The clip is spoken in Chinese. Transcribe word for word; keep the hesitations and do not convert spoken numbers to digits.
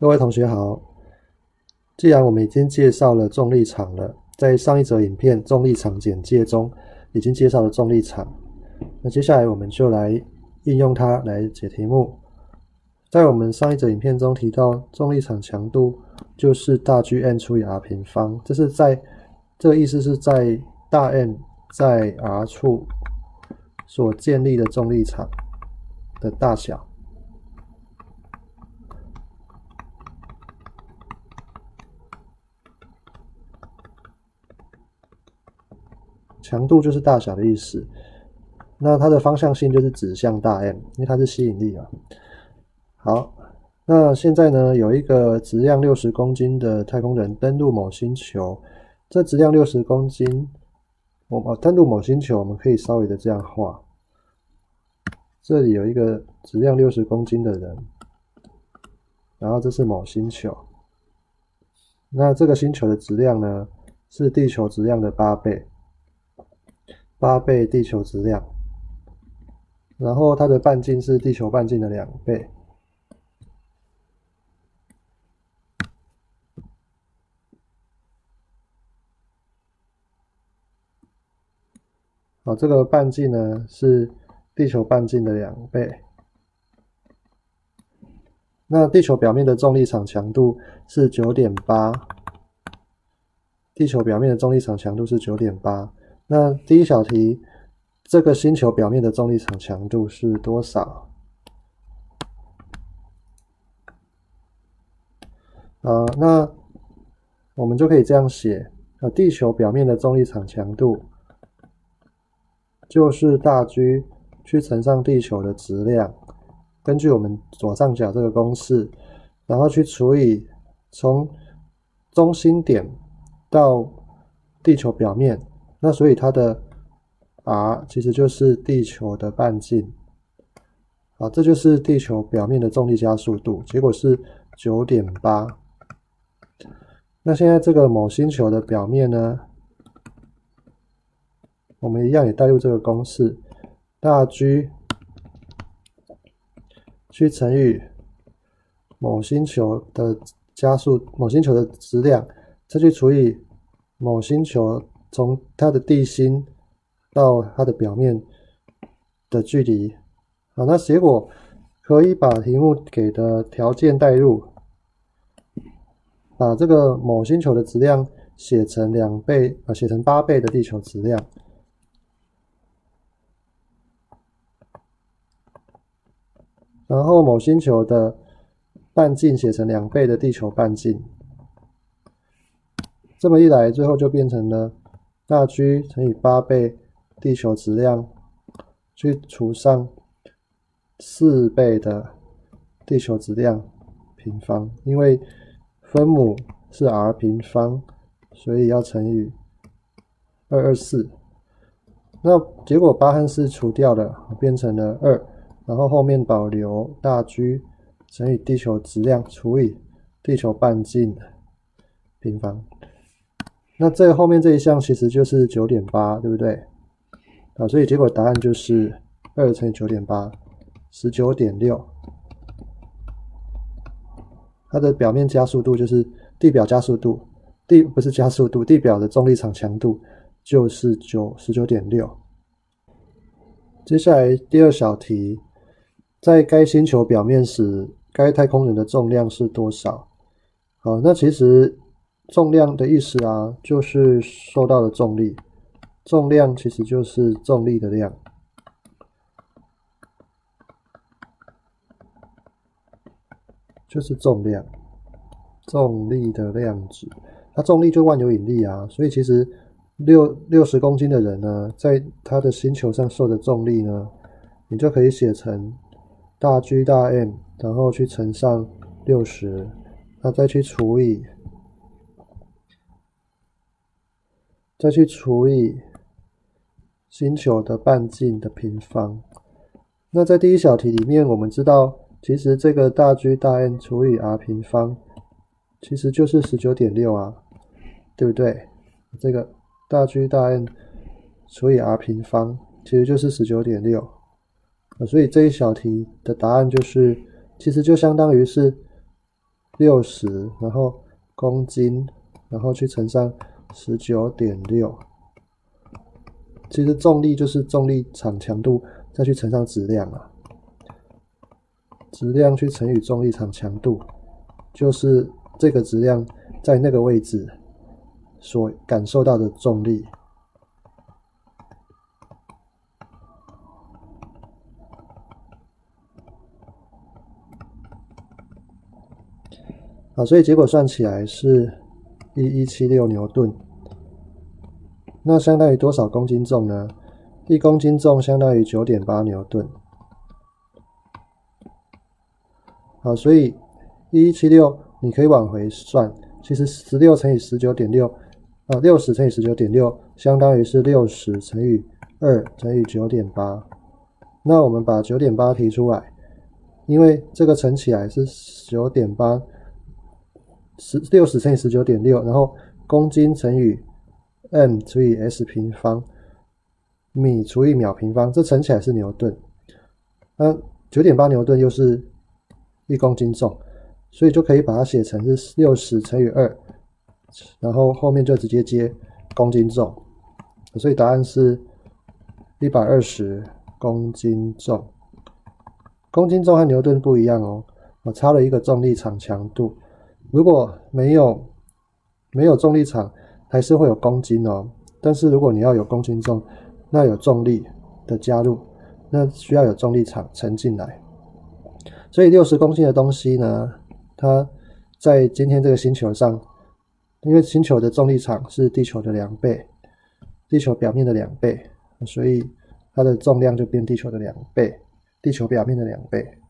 各位同学好，既然我们已经介绍了重力场了，在上一则影片重力场简介中已经介绍了重力场，那接下来我们就来应用它来解题目。在我们上一则影片中提到，重力场强度就是大 G N 除以 R 平方，这是在这个意思是在大 N 在 R 处所建立的重力场的大小。强度就是大小的意思，那它的方向性就是指向大 M， 因为它是吸引力嘛。好，那现在呢，有一个质量六十公斤的太空人登陆某星球，这质量六十公斤，我们登陆某星球，我们可以稍微的这样画，这里有一个质量六十公斤的人，然后这是某星球，那这个星球的质量呢是地球质量的八倍。八倍地球质量，然后它的半径是地球半径的两倍。好，这个半径呢是地球半径的两倍。那地球表面的重力场强度是 九点八， 地球表面的重力场强度是 九点八。那第一小题，这个星球表面的重力场强度是多少？呃，那我们就可以这样写，呃，地球表面的重力场强度就是大 G 去乘上地球的质量，根据我们左上角这个公式，然后去除以从中心点到地球表面。那所以它的 R 其实就是地球的半径，好，这就是地球表面的重力加速度，结果是 九点八。那现在这个某星球的表面呢，我们一样也带入这个公式，大 G 去乘以某星球的加速，某星球的质量，再去除以某星球从它的地心到它的表面的距离。好，那结果可以把题目给的条件带入，把这个某星球的质量写成两倍，呃，写成八倍的地球质量。然后某星球的半径写成两倍的地球半径。这么一来，最后就变成了大 G 乘以八倍地球质量，去除上四倍的地球质量平方，因为分母是 R 平方，所以要乘以二百二十四。那结果八和四除掉了，变成了二，然后后面保留大 G 乘以地球质量除以地球半径平方。那这后面这一项其实就是 九点八， 对不对？啊，所以结果答案就是二乘以 九点八， 十九点六。它的表面加速度就是地表加速度，地不是加速度，地表的重力场强度就是十九点六。接下来第二小题，在该星球表面时，该太空人的重量是多少？好，那其实重量的意思啊，就是受到的重力。重量其实就是重力的量。就是重量，重力的量值。它重力就万有引力啊，所以其实六六十公斤的人呢，在他的星球上受的重力呢，你就可以写成大 G 大 M， 然后去乘上六十，那再去除以。再去除以星球的半径的平方。那在第一小题里面，我们知道，其实这个大 G 大 N 除以 R 平方，其实就是 十九点六 啊，对不对？这个大 G 大 N 除以 R 平方，其实就是 十九点六。所以这一小题的答案就是，其实就相当于是六十，然后公斤，然后去乘上 十九点六。其实重力就是重力场强度再去乘上质量啊，质量去乘以重力场强度，就是这个质量在那个位置所感受到的重力。好，所以结果算起来是一千一百七十六牛顿。那相当于多少公斤重呢？一公斤重相当于 九点八牛顿。好，所以一千一百七十六你可以往回算，其实十六乘以 十九点六， 啊 ,六十乘以 十九点六 相当于是六十乘以二乘以 九点八。那我们把 九点八 提出来，因为这个乘起来是 九点八， 六十乘以 十九点六， 然后公斤乘以 m 除以 s 平方，米除以秒平方，这乘起来是牛顿。那 九点八 牛顿又是一公斤重，所以就可以把它写成是六十乘以二，然后后面就直接接公斤重，所以答案是一百二十公斤重。公斤重和牛顿不一样哦，我差了一个重力场强度。如果没有没有重力场，还是会有公斤哦。但是如果你要有公斤重，那有重力的加入，那需要有重力场沉进来。所以六十公斤的东西呢，它在今天这个星球上，因为星球的重力场是地球的两倍，地球表面的两倍，所以它的重量就变地球的两倍，地球表面的两倍。